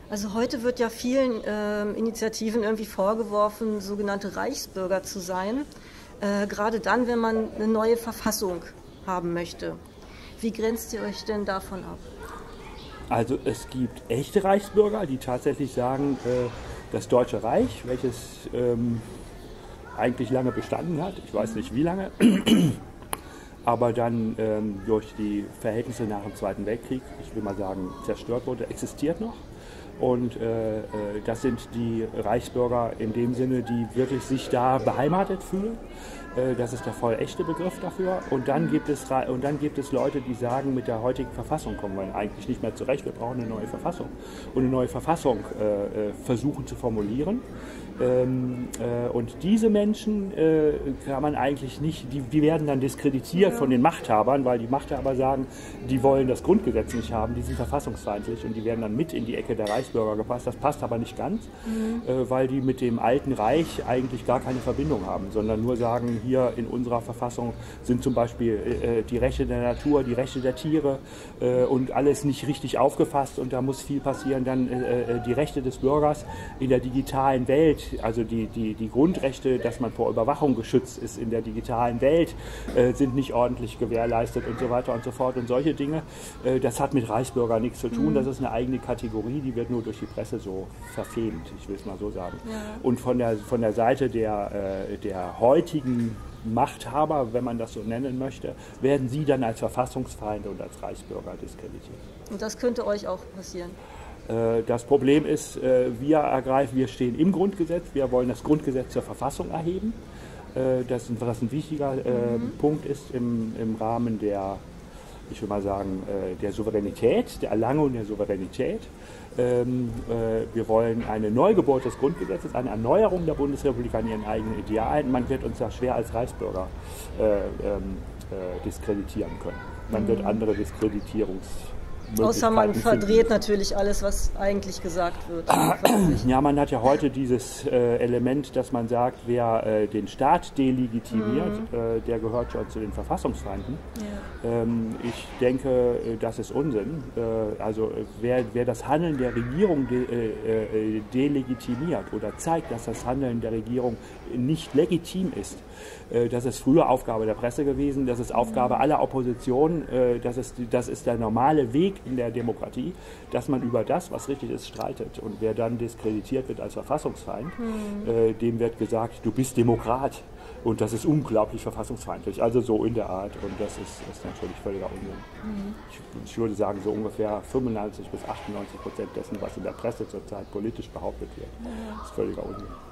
Also heute wird ja vielen Initiativen irgendwie vorgeworfen, sogenannte Reichsbürger zu sein. Gerade dann, wenn man eine neue Verfassung haben möchte. Wie grenzt ihr euch denn davon ab? Also es gibt echte Reichsbürger, die tatsächlich sagen, das Deutsche Reich, welches eigentlich lange bestanden hat, ich weiß nicht wie lange, aber dann durch die Verhältnisse nach dem Zweiten Weltkrieg, ich will mal sagen, zerstört wurde, existiert noch. Und das sind die Reichsbürger in dem Sinne, die wirklich sich da beheimatet fühlen. Das ist der voll echte Begriff dafür. Und dann gibt es Leute, die sagen, mit der heutigen Verfassung kommen wir eigentlich nicht mehr zurecht, wir brauchen eine neue Verfassung. Und eine neue Verfassung versuchen zu formulieren. Und diese Menschen kann man eigentlich nicht, die werden dann diskreditiert von den Machthabern, weil die Machthaber sagen, die wollen das Grundgesetz nicht haben, die sind verfassungsfeindlich und die werden dann mit in die Ecke der Reichsbürger gepasst. Das passt aber nicht ganz, weil die mit dem Alten Reich eigentlich gar keine Verbindung haben, sondern nur sagen, hier in unserer Verfassung sind zum Beispiel die Rechte der Natur, die Rechte der Tiere und alles nicht richtig aufgefasst und da muss viel passieren. Dann die Rechte des Bürgers in der digitalen Welt, also die Grundrechte, dass man vor Überwachung geschützt ist in der digitalen Welt, sind nicht ordentlich gewährleistet und so weiter und so fort. Und solche Dinge, das hat mit Reichsbürger nichts zu tun. Das ist eine eigene Kategorie, die wird nur durch die Presse so verfemt, ich will es mal so sagen. Ja. Und von der Seite der heutigen Machthaber, wenn man das so nennen möchte, werden sie dann als Verfassungsfeinde und als Reichsbürger diskreditiert. Und das könnte euch auch passieren? Das Problem ist, wir stehen im Grundgesetz, wir wollen das Grundgesetz zur Verfassung erheben, was ein wichtiger Punkt ist im Rahmen der, ich will mal sagen, der Souveränität, der Erlangung der Souveränität. Wir wollen eine Neugeburt des Grundgesetzes, eine Erneuerung der Bundesrepublik an ihren eigenen Idealen. Man wird uns da schwer als Reichsbürger diskreditieren können. Man wird andere Außer man verdreht natürlich alles, was eigentlich gesagt wird. Ja, man hat ja heute dieses Element, dass man sagt, wer den Staat delegitimiert, der gehört schon zu den Verfassungsfeinden. Ja. Ich denke, das ist Unsinn. Also wer das Handeln der Regierung delegitimiert oder zeigt, dass das Handeln der Regierung nicht legitim ist, das ist früher Aufgabe der Presse gewesen, das ist Aufgabe aller Opposition, das ist der normale Weg in der Demokratie, dass man über das, was richtig ist, streitet. Und wer dann diskreditiert wird als Verfassungsfeind, dem wird gesagt, du bist Demokrat. Und das ist unglaublich verfassungsfeindlich. Also so in der Art. Und das ist natürlich völliger Unsinn. Ich würde sagen, so ungefähr 95 bis 98% dessen, was in der Presse zurzeit politisch behauptet wird, ist völliger Unsinn.